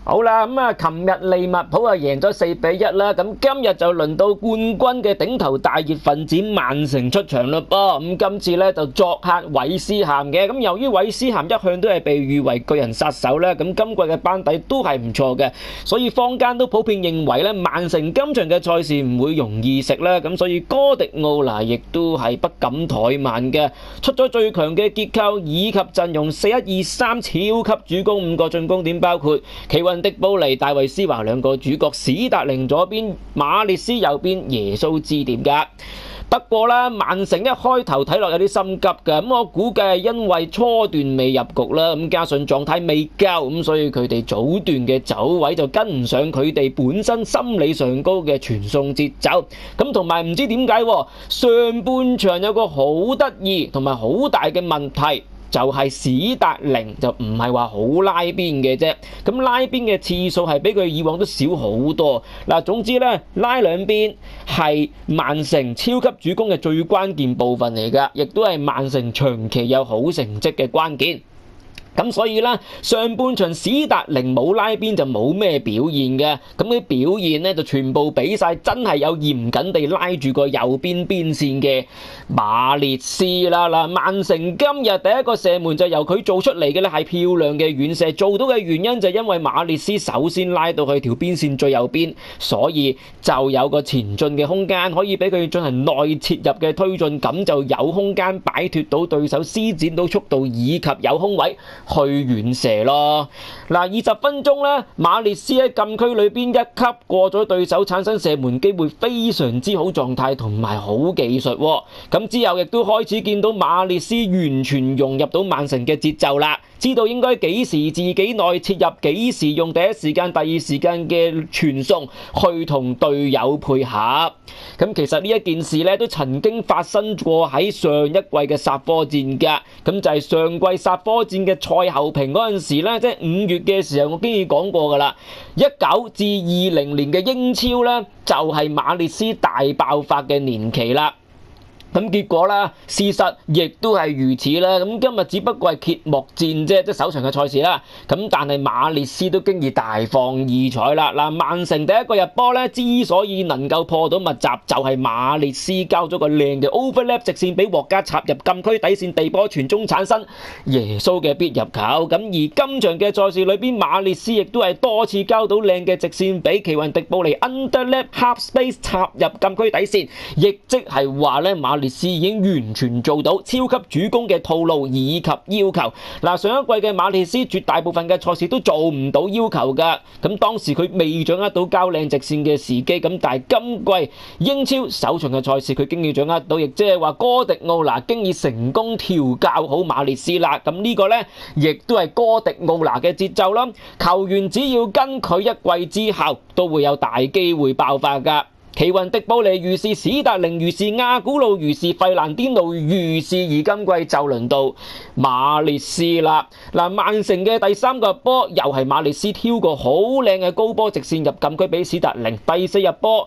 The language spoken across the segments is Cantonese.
好啦，琴日利物浦贏咗4-1啦，咁今日就輪到冠軍嘅頂頭大熱分子曼城出場嘞噃，咁今次咧就作客韋斯咸嘅，咁由於韋斯咸一向都係被譽為巨人殺手咧，咁今季嘅班底都係唔錯嘅，所以坊間都普遍認為咧曼城今場嘅賽事唔會容易食啦，咁所以哥迪奧拿亦都係不敢怠慢嘅，出咗最強嘅結構以及陣容4-1-2-3超級主攻，5個進攻點包括奇雲迪布尼、戴維斯華兩個主角，史達寧左邊，馬列斯右邊，耶穌支點噶。不過啦，曼城一開頭睇落有啲心急嘅，咁我估計係因為初段未入局啦，咁加上狀態未夠，咁所以佢哋早段嘅走位就跟唔上佢哋本身心理上高嘅傳送節奏，咁同埋唔知點解上半場有個好得意同埋好大嘅問題。就係史達寧就唔係話好拉邊嘅啫，咁拉邊嘅次數係比佢以往都少好多。嗱，總之咧，拉兩邊係曼城超級主攻嘅最關鍵部分嚟㗎，亦都係曼城長期有好成績嘅關鍵。咁所以咧，上半場史達寧冇拉邊就冇咩表現嘅，咁啲表現咧就全部俾晒真係有嚴謹地拉住個右邊邊線嘅馬列斯啦。嗱，曼城今日第一個射門就由佢做出嚟嘅咧，係漂亮嘅遠射，做到嘅原因就因為馬列斯首先拉到去條邊線最右邊，所以就有個前進嘅空間，可以俾佢進行內切入嘅推進，咁就有空間擺脫到對手，施展到速度以及有空位去遠射咯。嗱，20分鐘咧，馬列斯喺禁區裏邊一級過咗對手，產生射門機會，非常之好狀態同埋好技術。咁之後亦都開始見到馬列斯完全融入到曼城嘅節奏啦，知道應該幾時自己內切入，幾時用第一時間、第二時間嘅傳送去同隊友配合。咁其實呢一件事咧都曾經發生過喺上一季嘅煞科戰㗎，咁就係上季煞科戰嘅賽後評嗰陣時咧，即係5月嘅時候，我經已講過㗎啦。19至20年嘅英超咧，就係馬列斯大爆發嘅年期啦。咁結果啦，事實亦都係如此啦。咁今日只不過係揭幕戰啫，即係首場嘅賽事啦。咁但係馬列斯都經已大放異彩啦。嗱，曼城第一個入波咧，之所以能夠破到密集，就係馬列斯交咗個靚嘅 overlap 直線俾獲加插入禁區底線地波傳中產生耶穌嘅必入球。咁而今場嘅賽事裏邊，馬列斯亦都係多次交到靚嘅直線俾奇雲迪布尼 underlap half space 插入禁區底線，亦即係話咧馬列斯已經完全做到超級主攻嘅套路以及要求。嗱，上一季嘅馬列斯絕大部分嘅賽事都做唔到要求㗎，咁當時佢未掌握到交靚直線嘅時機，咁但係今季英超首場嘅賽事佢經已掌握到，亦即係話哥迪奧拿經已成功調教好馬列斯啦。咁呢個呢，亦都係哥迪奧拿嘅節奏啦。球員只要跟佢一季之後，都會有大機會爆發㗎。奇雲迪布尼如是，史達寧如是，亞古路如是，費蘭甸奴如是，而今季就輪到馬列斯啦。嗱，曼城嘅第3個入波又係馬列斯挑個好靚嘅高波直線入禁區俾史達寧，第4入波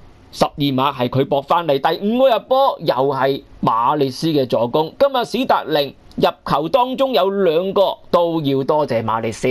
12碼係佢搏翻嚟，第5個入波又係馬列斯嘅助攻。今日史達寧入球當中有2個都要多謝馬列斯。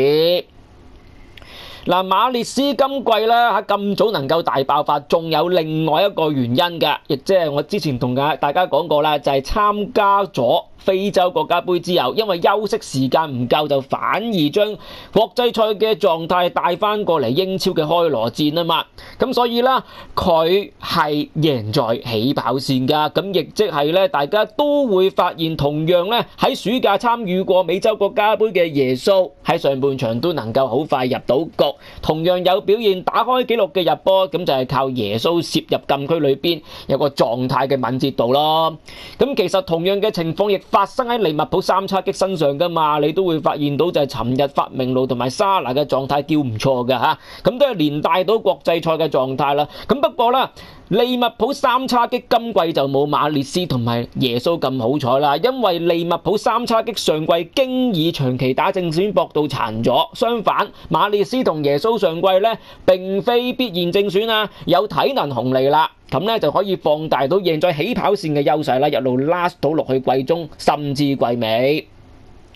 嗱，馬列斯今季咧喺咁早能夠大爆發，仲有另外一個原因嘅，亦即係我之前同大家講過啦，就係參加咗非洲國家杯之後，因為休息時間唔夠，就反而將國際賽嘅狀態帶翻過嚟英超嘅開羅戰啊嘛。咁所以啦，佢係贏在起跑線㗎。咁亦即係咧，大家都會發現，同樣咧喺暑假參與過美洲國家杯嘅耶穌喺上半場都能夠好快入到局，同樣有表現打開紀錄嘅入波，咁就係靠耶穌攝入禁區裏邊有個狀態嘅敏捷度咯。咁其實同樣嘅情況亦發生喺利物浦3叉戟身上噶嘛，你都會發現到就係尋日發明路同埋沙拿嘅狀態叫唔錯嘅嚇，咁都係連帶到國際賽嘅狀態啦。咁不過啦，利物浦3叉戟今季就冇馬列斯同埋耶穌咁好彩啦，因為利物浦3叉戟上季經已長期打正選搏到殘咗，相反馬列斯同耶穌上季呢並非必然正選啊，有體能紅利啦。咁咧就可以放大到贏在起跑線嘅優勢啦，一路 last 到落去季中甚至季尾。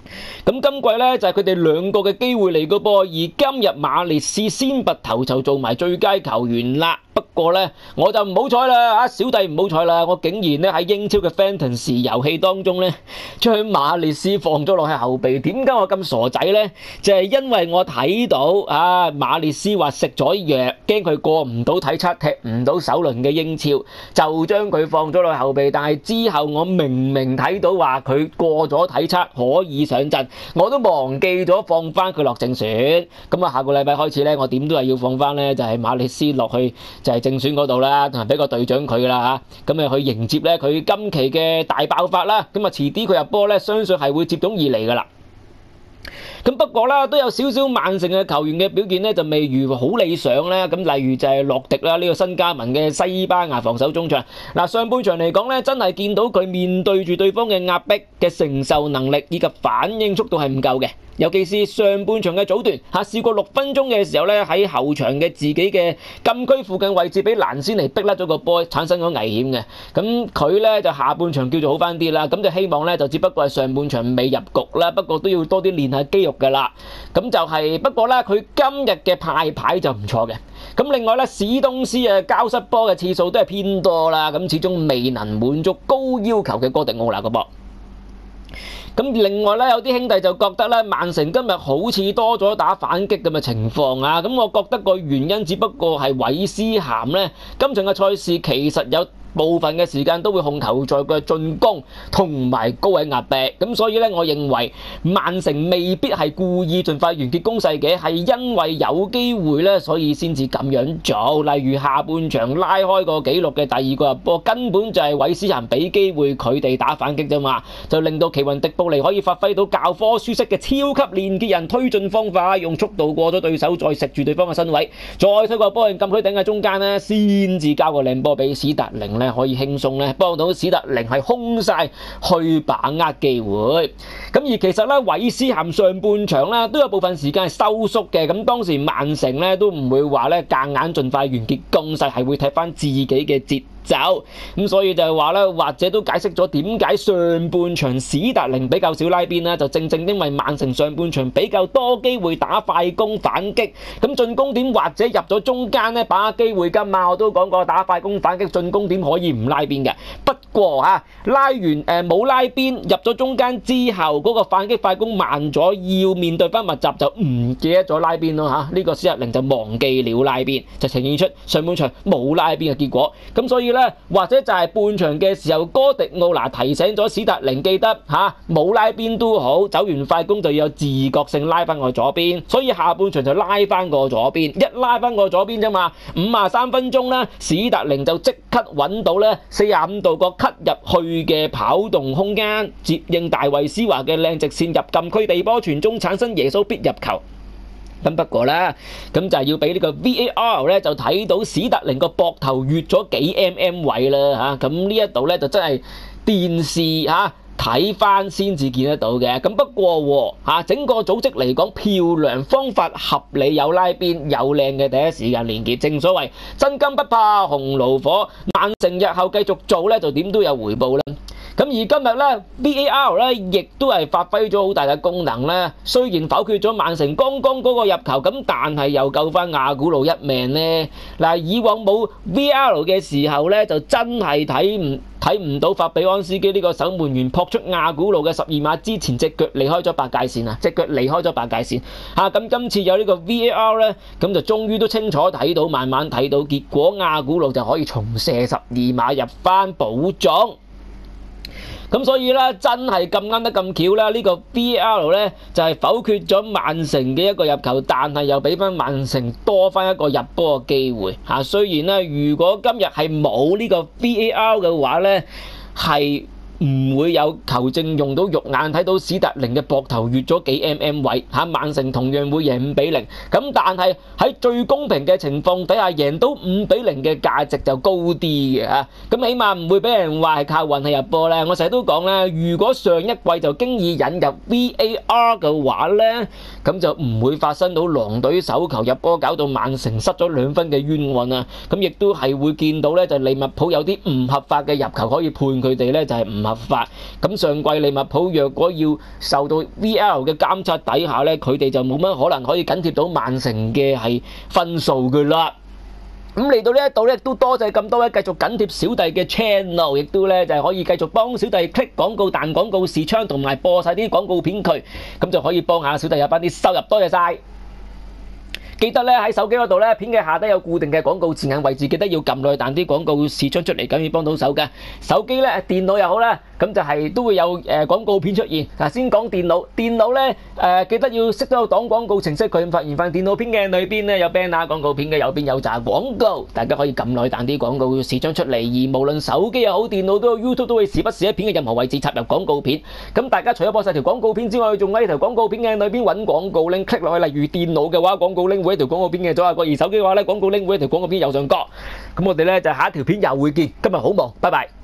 咁今季咧就係佢哋兩個嘅機會嚟嘅噃，而今日馬列斯先拔頭籌做埋最佳球員啦。不過咧我就唔好彩啦，小弟唔好彩啦，我竟然咧喺英超嘅 Fantasy 遊戲當中咧將馬列斯放咗落去後備。點解我咁傻仔咧？就係因為我睇到馬列斯話食咗藥，驚佢過唔到體測，踢唔到首輪嘅英超，就將佢放咗落去後備。但係之後我明明睇到話佢過咗體測可以上陣，我都忘記咗放翻佢落正選。咁下個禮拜開始咧，我點都係要放翻咧，就係馬列斯落去就係正選嗰度啦，同埋俾個隊長佢啦嚇，咁去迎接咧佢今期嘅大爆發啦。咁遲啲佢入波咧，相信係會接踵而嚟噶啦。咁不過啦，都有少少曼城嘅球員嘅表現咧，就未如好理想啦。咁例如就係洛迪啦，呢個新加盟嘅西班牙防守中場。上半場嚟講咧，真係見到佢面對住對方嘅壓迫嘅承受能力以及反應速度係唔夠嘅。尤其是上半場嘅早段試過6分鐘嘅時候咧，喺後場嘅自己嘅禁區附近位置俾蘭斯尼逼甩咗個波，產生咗危險嘅。咁佢咧就下半場叫做好翻啲啦，咁就希望咧就只不過係上半場未入局啦，不過都要多啲練下肌肉噶啦。咁就係不過咧，佢今日嘅派牌就唔錯嘅。咁另外咧，史東斯交失波嘅次數都係偏多啦，咁始終未能滿足高要求嘅哥迪奧拿個波。咁另外咧，有啲兄弟就覺得咧，曼城今日好似多咗打反擊咁嘅情況啊！咁我覺得個原因只不過係韋斯咸咧，今場嘅賽事其實有部分嘅時間都會控球在佢嘅進攻同埋高位壓迫，咁所以咧，我認為曼城未必係故意盡快完結攻勢嘅，係因為有機會咧，所以先至咁樣做。例如下半場拉開個紀錄嘅第二個入波，根本就係韋斯咸俾機會佢哋打反擊啫嘛，就令到奇雲迪布尼可以發揮到教科書式嘅超級連結人推進方法，用速度過咗對手，再食住對方嘅身位，再推個波入禁區頂喺中間咧，先至交個靚波俾史達寧咧，可以輕鬆咧幫到史達寧係空晒去把握機會。咁而其實咧，韋斯咸上半場咧都有部分時間係收縮嘅，咁當時曼城咧都唔會話咧夾硬盡快完結攻勢，係會踢翻自己嘅節走。咁所以就係話咧，或者都解釋咗點解上半場史達寧比較少拉邊啦，就正正因為曼城上半場比較多機會打快攻反擊，咁進攻點或者入咗中間咧把握機會㗎嘛，我都講過打快攻反擊進攻點可以唔拉邊嘅。不過拉完冇拉邊入咗中間之後，嗰個反擊快攻慢咗，要面對翻密集就唔記得咗拉邊咯嚇。呢個史達寧就忘記了拉邊，就呈現出上半場冇拉邊嘅結果。咁所以或者就係半場嘅時候，哥迪奧拿提醒咗史達寧記得冇拉邊都好，走完快攻就要有自覺性拉翻過左邊，所以下半場就拉翻過左邊，一拉翻過左邊啫嘛，53分鐘咧，史達寧就即刻揾到咧45度角 cut 入去嘅跑動空間，接應大衛斯華嘅靚直線入禁區地波傳中，產生耶穌必入球。咁不過咧，咁就係要俾呢個 VAR 咧，就睇到史達寧個膊頭越咗幾 位啦嚇。咁呢一度咧就真係電視睇翻先至見得到嘅。咁不過整個組織嚟講，漂亮方法合理，有拉邊，有靚嘅第一時間連結。正所謂真金不怕紅爐火，曼城日後繼續做咧，就點都有回報啦。咁而今日咧 VAR 咧亦都係發揮咗好大嘅功能咧，雖然否決咗曼城剛剛嗰個入球，咁但係又救翻亞古路一命咧。嗱，以往冇 VAR 嘅時候咧，就真係睇唔到法比安斯基呢個守門員撲出亞古路嘅12碼之前，隻腳離開咗白界線啊！隻腳離開咗白界線咁今次有呢個 VAR 咧，咁就終於都清楚睇到，慢慢睇到結果，亞古路就可以重射12碼入翻保中。咁所以咧，真係咁啱得咁巧啦！呢個 VAR 咧就係否決咗曼城嘅一個入球，但係又俾翻曼城多翻一個入波嘅機會嚇。雖然咧，如果今日係冇呢個 VAR 嘅話咧，係唔會有球證用到肉眼睇到史達寧嘅膊頭越咗幾位曼城同樣會贏5-0。咁但係喺最公平嘅情況底下，贏到5-0嘅價值就高啲嘅咁起碼唔會俾人話係靠運氣入波咧。我成日都講咧，如果上一季就經已引入 VAR 嘅話咧，咁就唔會發生到狼隊手球入波搞到曼城失咗2分嘅冤案啊！咁亦都係會見到咧，就利物浦有啲唔合法嘅入球可以判佢哋咧，就係唔合法。咁上季利物浦若果要受到 VAR 嘅監察底下咧，佢哋就冇乜可能可以緊貼到曼城嘅係分數㗎啦。咁嚟到呢一度咧，都多謝咁多位繼續緊貼小弟嘅 channel， 亦都咧就係可以繼續幫小弟 click 廣告、彈廣告視窗同埋播晒啲廣告片佢，咁就可以幫下小弟有翻啲收入，多謝晒！記得咧喺手機嗰度咧，片嘅下底有固定嘅廣告字眼位置，記得要撳落去彈啲廣告視窗出嚟，咁要幫到手嘅。手機咧、電腦又好啦，咁就係都會有廣告片出現。嗱，先講電腦，電腦咧記得要識得擋廣告程式，佢發現電腦片嘅裏邊咧有 banner 廣告片嘅右邊有紮廣告，大家可以撳落去彈啲廣告視窗出嚟。而無論手機又好，電腦都好 ，YouTube 都會時不時喺片嘅任何位置插入廣告片。咁大家除咗播晒條廣告片之外，仲喺條廣告片嘅裏邊揾廣告 link click 落去。例如電腦嘅話，廣告 link會喺條廣告片嘅左下角；而手機嘅話咧，廣告 link會喺條廣告片右上角。咁我哋咧就下一條片又會見。今日好忙，拜拜。